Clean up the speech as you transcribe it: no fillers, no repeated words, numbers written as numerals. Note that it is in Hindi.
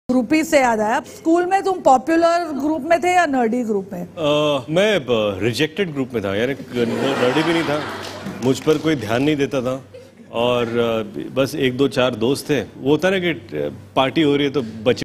ग्रुपी से याद आया, स्कूल में तुम पॉपुलर ग्रुप में थे या नर्डी ग्रुप में? मैं रिजेक्टेड ग्रुप में था यार, नर्डी भी नहीं था, मुझ पर कोई ध्यान नहीं देता था और बस एक दो चार दोस्त थे। वो होता ना कि पार्टी हो रही है तो बच्चे